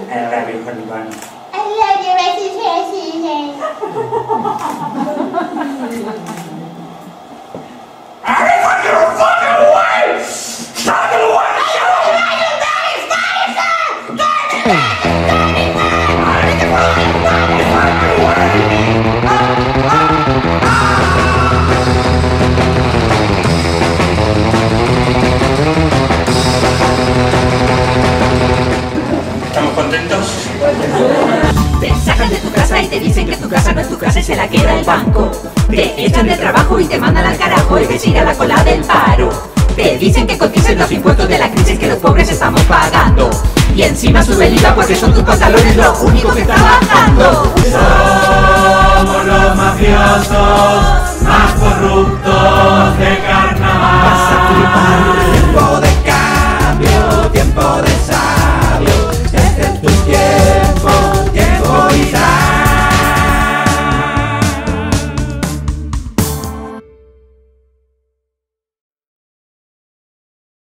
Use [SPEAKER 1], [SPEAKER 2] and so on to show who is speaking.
[SPEAKER 1] love you, honey bunny.
[SPEAKER 2] I love you, Bessie Jessie.
[SPEAKER 1] Everybody get the fucking away! Stop it away! ¿Estamos contentos?
[SPEAKER 3] Te sacan de tu casa y te dicen que tu casa no es tu casa y se la queda el banco. Te echan del trabajo y te mandan al carajo y te ir a la cola del paro. Te dicen que coticen los impuestos de la crisis que los pobres estamos pagando. Y encima sube el IVA porque son tus pantalones lo único que están bajando.
[SPEAKER 4] Somos los mafiosos.